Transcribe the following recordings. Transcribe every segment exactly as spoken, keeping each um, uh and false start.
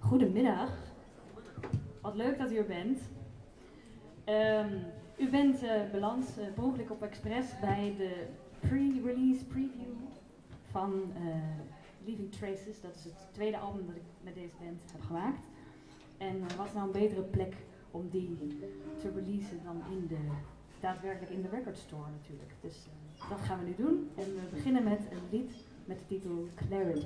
Goedemiddag. Wat leuk dat u er bent. Um, u bent uh, beland uh, per ongeluk op Express bij de pre-release preview van uh, Leaving Traces. Dat is het tweede album dat ik met deze band heb gemaakt. En uh, wat is nou een betere plek om die te releasen dan in de, daadwerkelijk in de record store natuurlijk. Dus uh, dat gaan we nu doen. En we beginnen met een lied met de titel Clarity.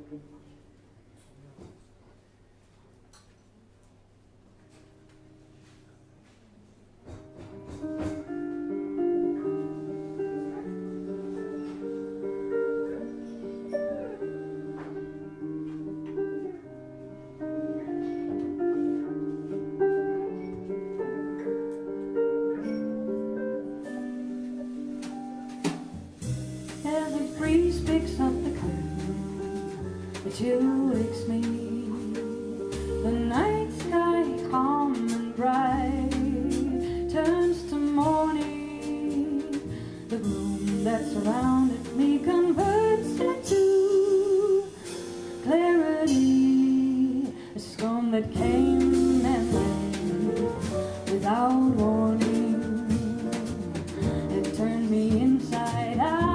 Chill wakes me, the night sky calm and bright turns to morning. The room that surrounded me converts into clarity. A storm that came and went without warning. It turned me inside out.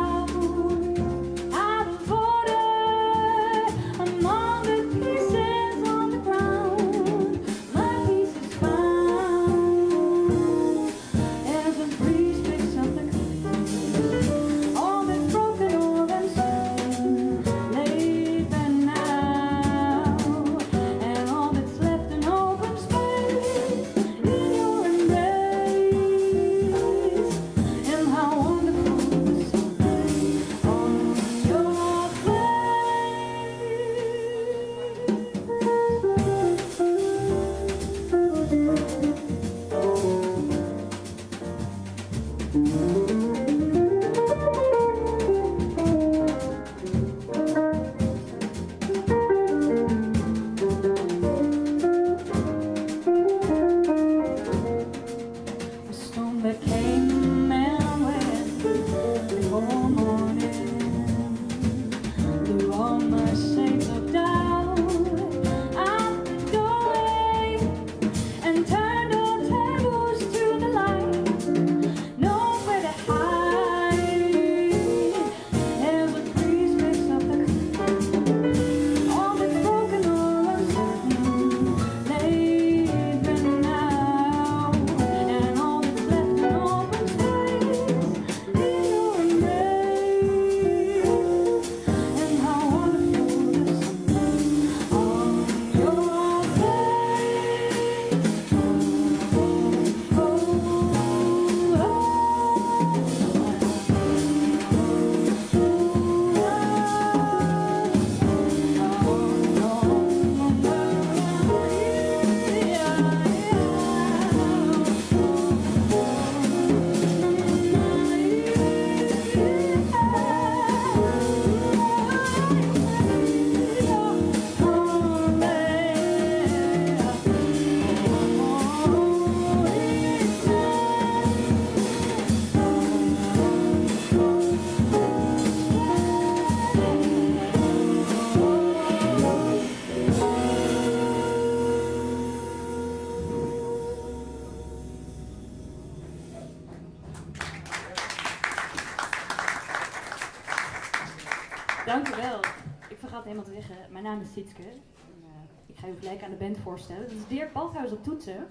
Dank u wel. Ik vergat helemaal te zeggen, mijn naam is Sietske. En, uh, ik ga u gelijk aan de band voorstellen. Dat is Dirk Balthuis op toetsen.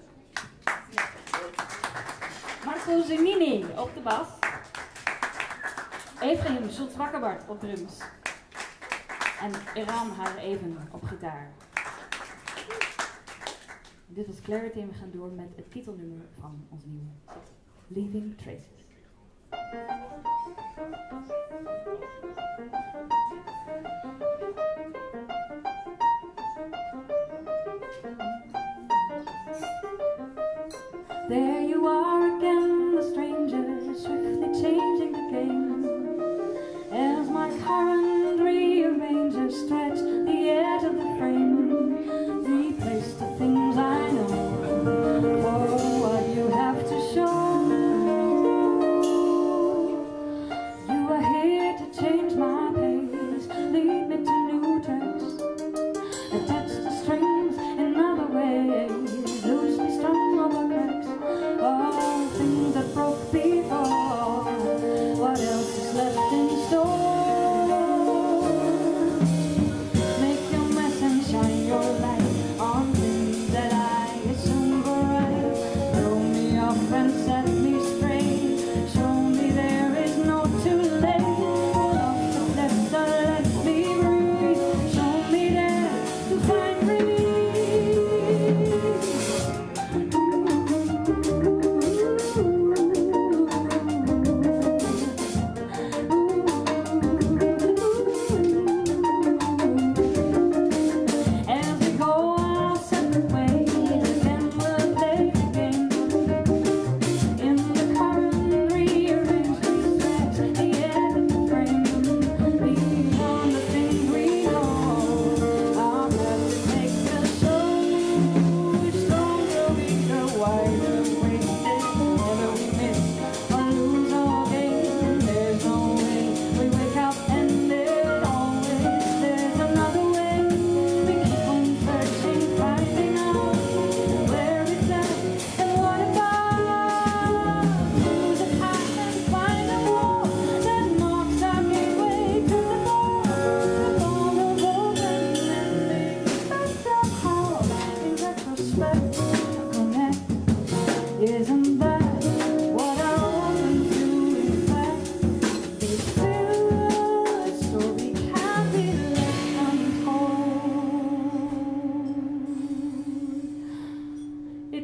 Ja. Marco Zanini op de bas. Efraim Schultz-Wakkerbart op drums. En Iran haar even op gitaar. Dit was Clarity en we gaan door met het titelnummer van ons nieuwe Leaving Traces. There you are again, the stranger, swiftly changing the game. As my current rearranger stretch the edge of the frame, replace the things I know for what you have to show. You are here to change my pace, lead me to new tracks, attach the strings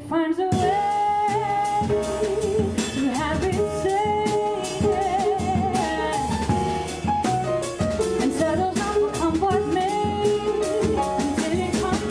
finds a way to have it safe and settles on will come what may until it comes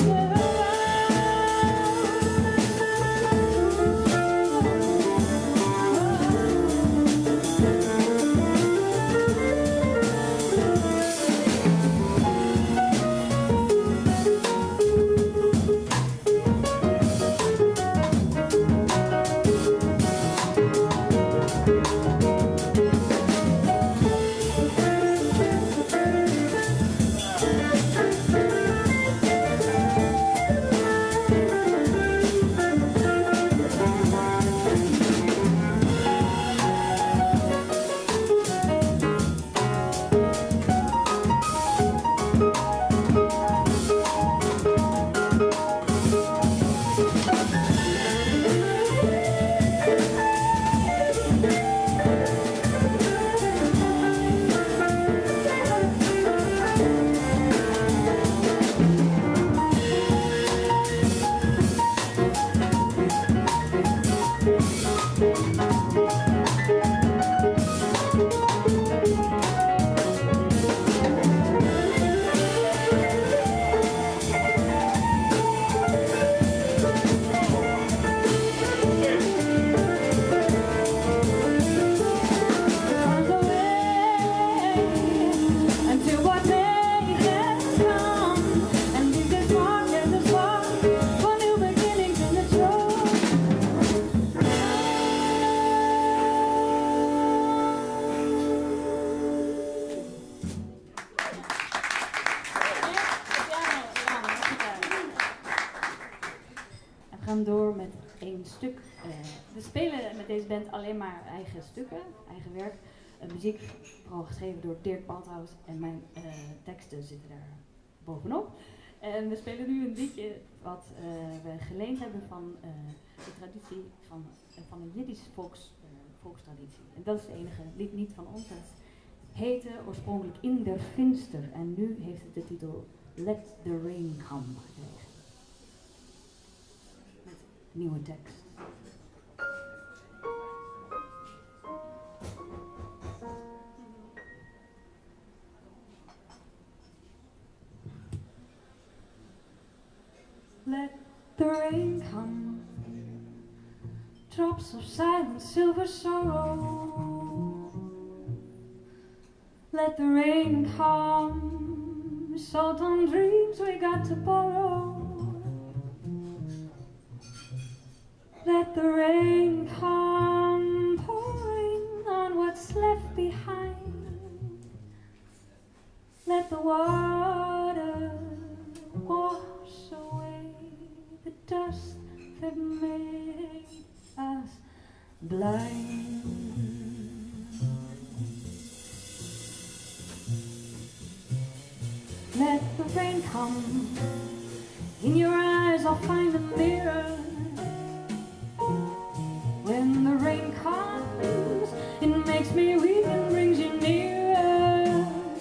We gaan door met één stuk. Uh, we spelen met deze band alleen maar eigen stukken, eigen werk. Uh, muziek, vooral geschreven door Dirk Balthaus en mijn uh, teksten zitten daar bovenop. En we spelen nu een liedje wat uh, we geleend hebben van uh, de traditie van, uh, van een Jiddisch volks, uh, volkstraditie. En dat is het enige lied niet van ons. Het heette oorspronkelijk In der Finster en nu heeft het de titel Let the Rain Come. Nieuwe tekst. Let the rain come, drops of silent silver sorrow. Let the rain come, salt on dreams we got to borrow. Let the rain come, pouring on what's left behind. Let the water wash away the dust that made us blind. Let the rain come, in your eyes I'll find a mirror. When the rain comes, it makes me weak and brings you nearer.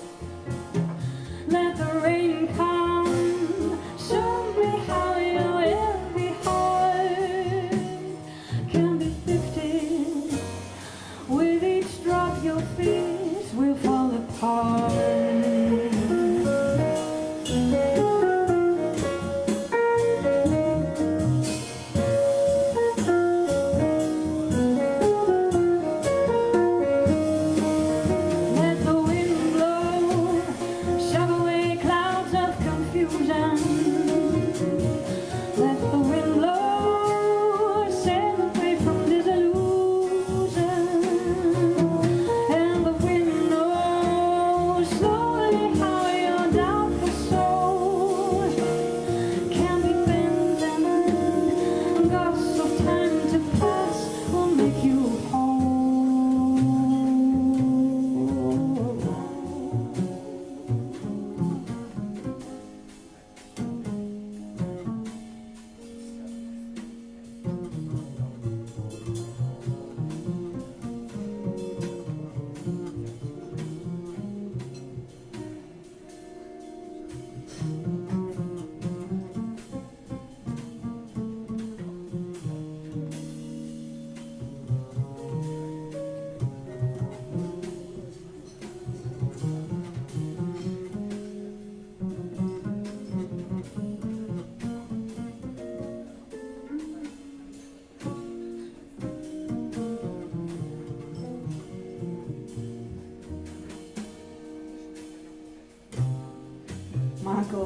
Let the rain come, show me how your every heart can be lifted. With each drop your fears will fall apart.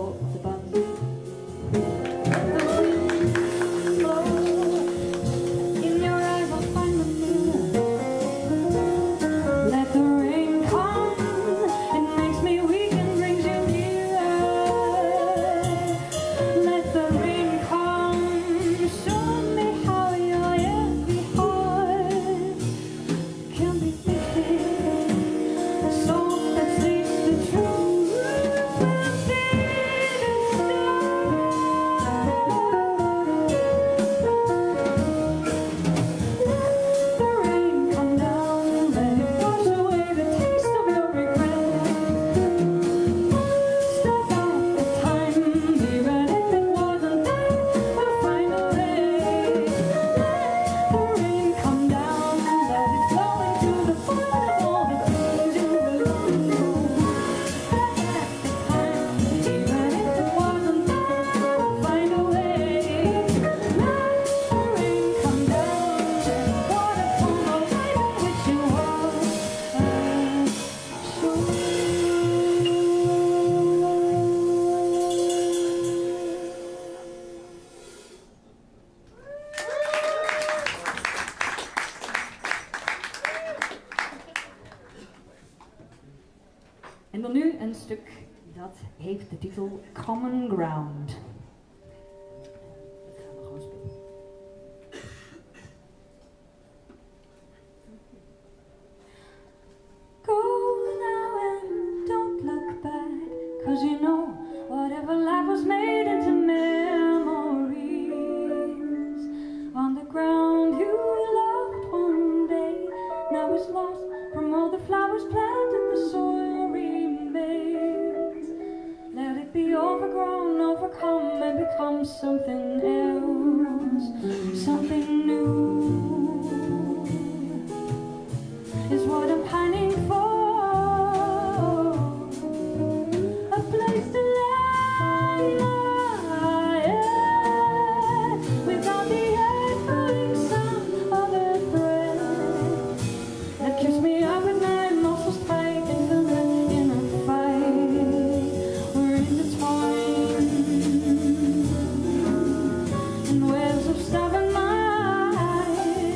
window of the bus. The wind blows, in your eyes I'll find the mirror. Let the rain come, it makes me weak and brings you nearer. Let the rain come, show me how your empty heart can be fixed. A song that speaks the truth and sees the stars. Let the rain come down, let it wash away the taste of your regret. Step back the time, even if it wasn't there, we'll find a way. Let the rain come down, let it flow into the fire of all the things you belong to. Step back the time, even if it wasn't there, we'll find a way. Let the rain come down, let water from the light on which you are En dan nu een stuk dat heeft de titel Common Ground. Dat gaan we gewoon spelen. Go now and don't look back, 'cause you know whatever life was made into memories. On the ground you loved one day, now it's lost from all the flowers planted, the soil remains. Let it be overgrown, overcome, and become something else, something new. Is what I'm pining for. A place to lay my head without the echoing sound of a thread that keeps me up at night, muscles tight and feeling in a fight. We're intertwined in webs of stubborn mind.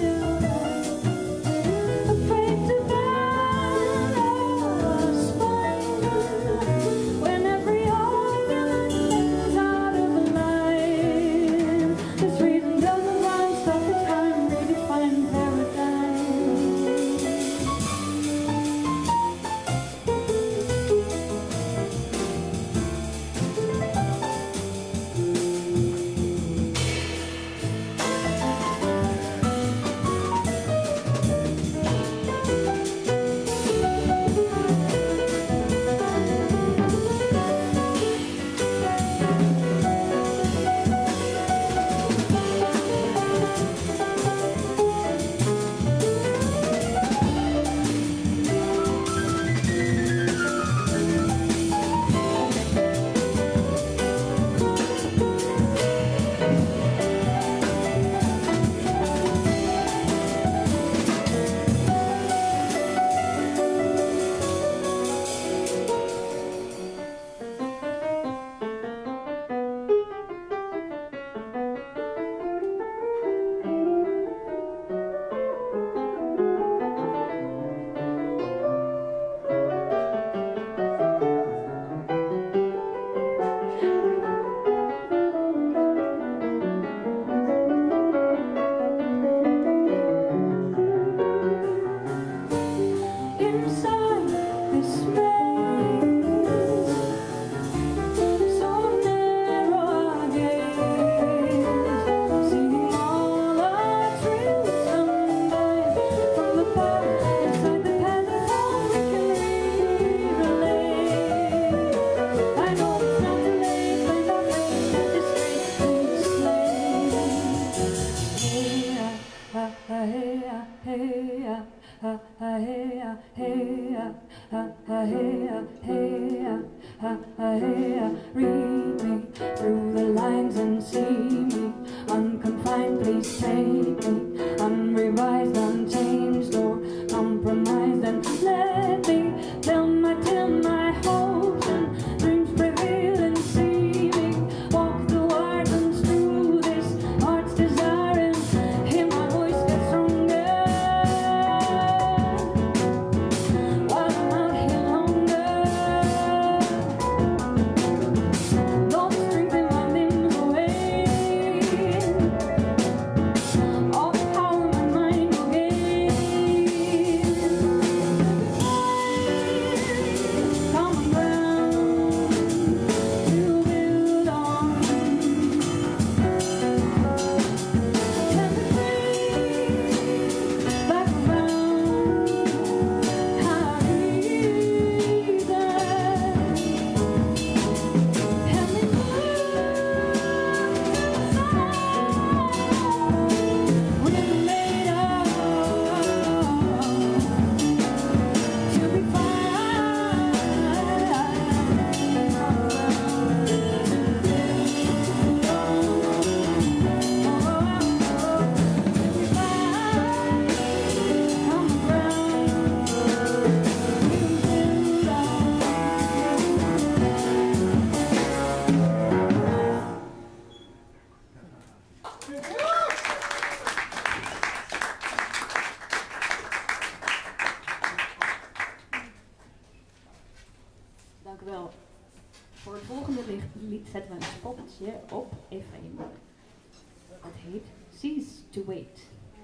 poppetje op Efraim. Dat heet Cease to Wait.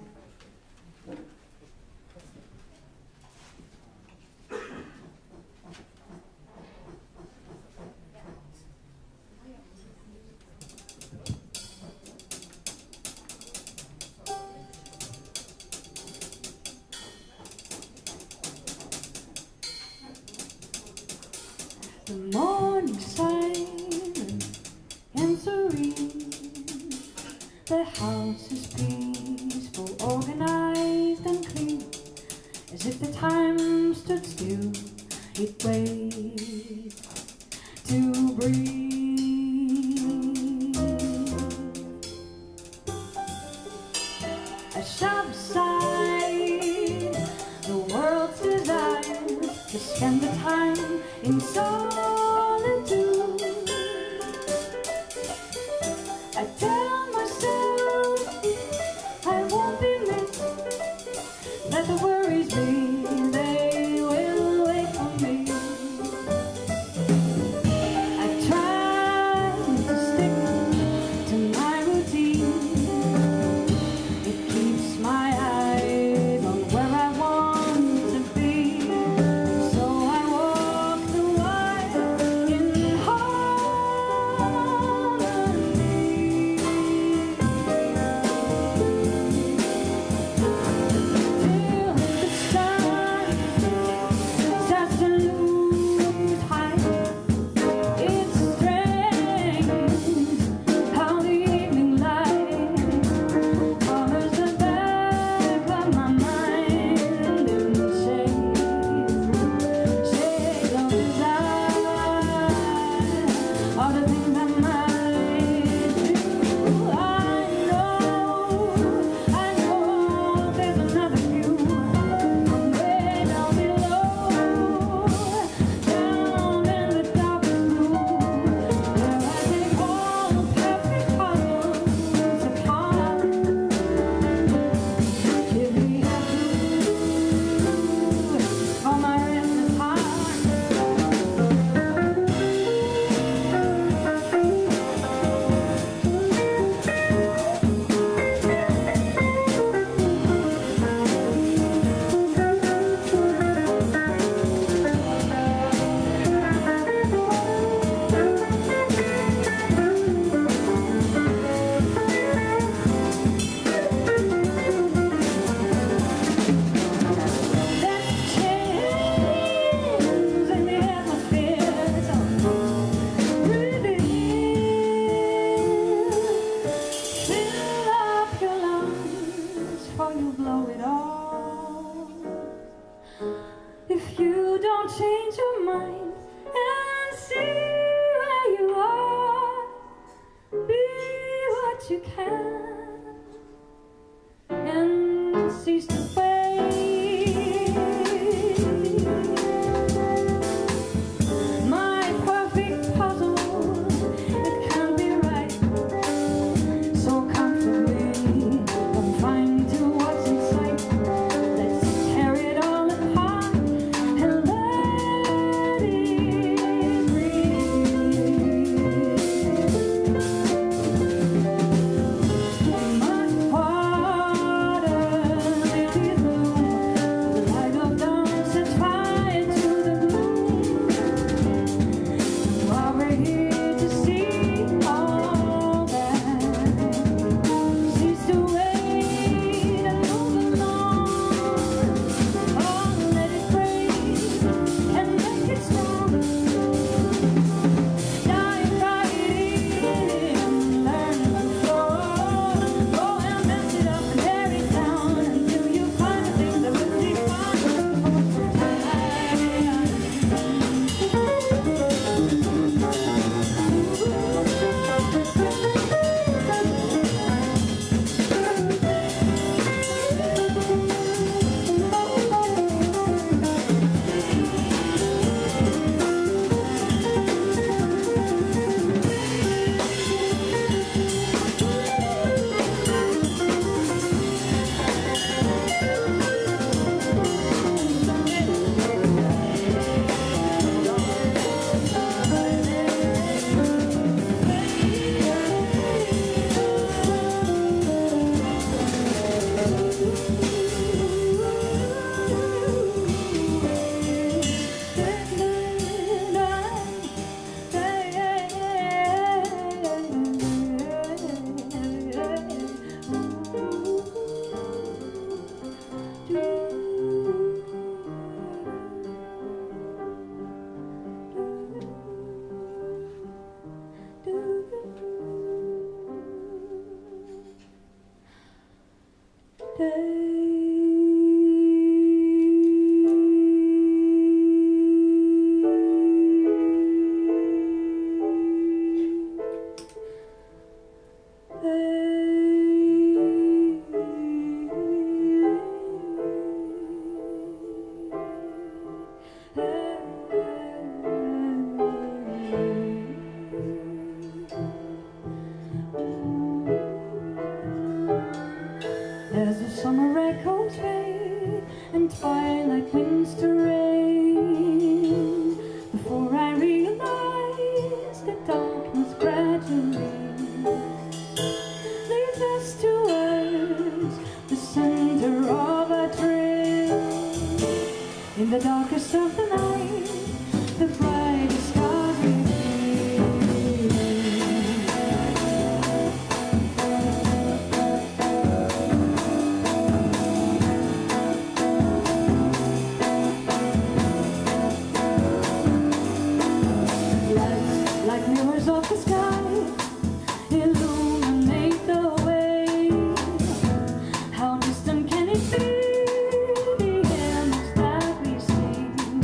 The morning silent and serene. The house is peaceful, organized and clean. As if the time stood still, it waits to breathe. A sharp side, the world's desire to spend the time in solitude. I tell myself I won't be missed, that the worries be, they will wait for me. I try to stick to my routine. It keeps my eyes on where I want to be. So I walk the while in harmony. Till the sun starts to lose height. It's strange how the evening light covers the back of my mind in shades, shades of desire, all the things I might do. I know, I know there's another view, way down below, down in the darkest blue, where I take all perfect colors apart. Give me a clue for my restless heart. There's change in the atmosphere, so breathe in, fill up your lungs, for you blow it all. If you don't change your mind and see where you are, be what you can and cease to wait. My perfect puzzle, it can't be right. So comfortably confined to what's in sight. Let's tear it all apart and let it breathe. As the summer echoes fade and twilight winds to rain, before I realize that darkness gradually leads us towards the center of a trail. In the darkest of the night, the brightest star reveals. Like mirrors of the sky, illuminate the way. How distant can it be, the image that we see,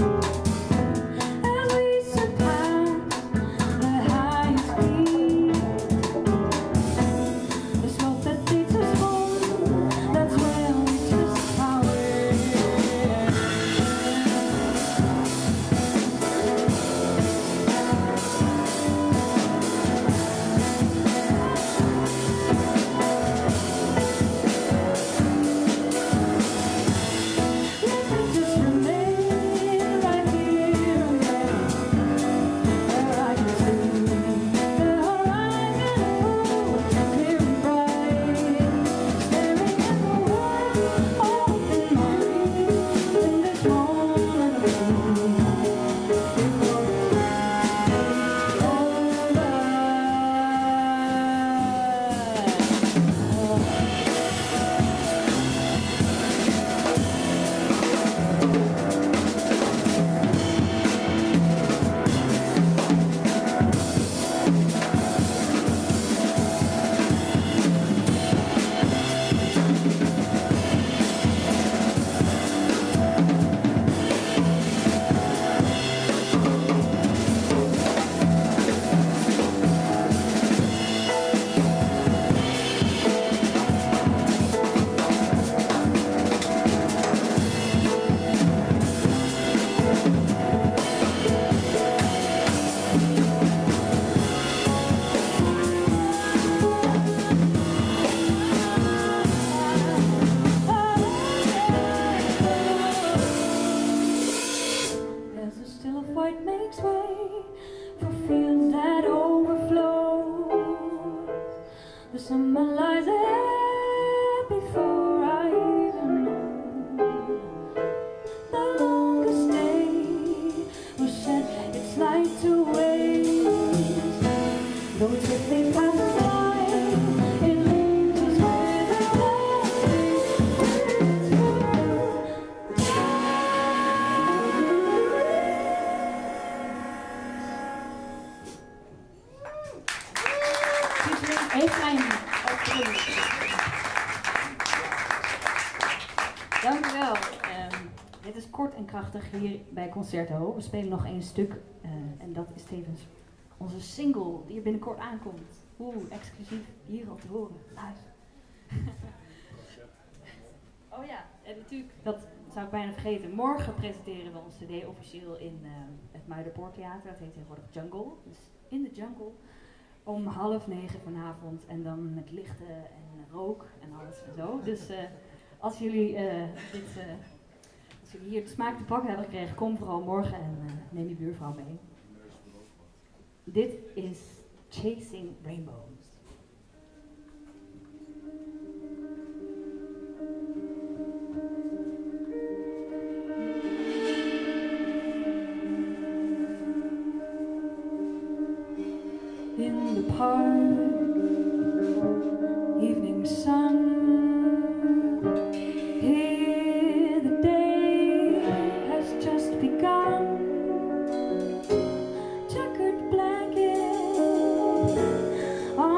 as we surpass the highest peak? The slope that leads us home, that's where we twist our way. White makes way for fields that overflow. The summer lies there before I even know. The longest day will shed its light to waste. Though it's swiftly passes by, it leaves us with a Efraim. Dank u wel. Um, dit is kort en krachtig hier bij Concerto. We spelen nog één stuk uh, en dat is tevens onze single die er binnenkort aankomt. Oeh, exclusief hier al te horen. Luister. Oh ja, en natuurlijk, dat zou ik bijna vergeten. Morgen presenteren we ons cd officieel in uh, het Muiderpoorttheater. Dat heet tegenwoordig Jungle. Dus in de Jungle. Om half negen vanavond en dan met lichten en rook en alles en zo. Dus uh, als, jullie, uh, dit, uh, als jullie hier de smaak te pakken hebben gekregen, kom vooral morgen en uh, neem je buurvrouw mee. Dit is Chasing Rainbows. in the park, evening sun. Here the day has just begun. Checkered blanket on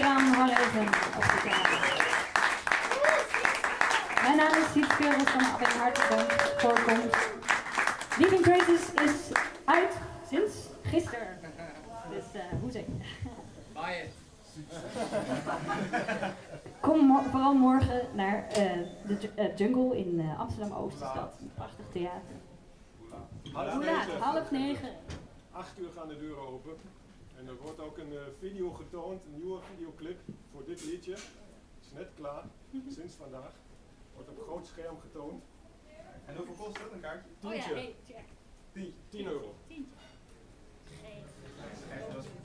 Staan Harreven op de tafel. Mijn naam is Siet Keurels van de Abing Hartelijk dank voor de komst. Leaving Traces is uit sinds gisteren. Dus uh, hoe zeg je? Buy it. Kom mo vooral morgen naar uh, de uh, Jungle in uh, Amsterdam-Oosterstad. Een prachtig theater. Hoe laat? Half negen. Acht uur gaan de deuren open. En er wordt ook een uh, video getoond, een nieuwe videoclip voor dit liedje. Is net klaar, sinds vandaag. Wordt op groot scherm getoond. En hoeveel kost dat, een kaartje? Oh ja, hey, check. tien euro. Tientje. Echt, dat is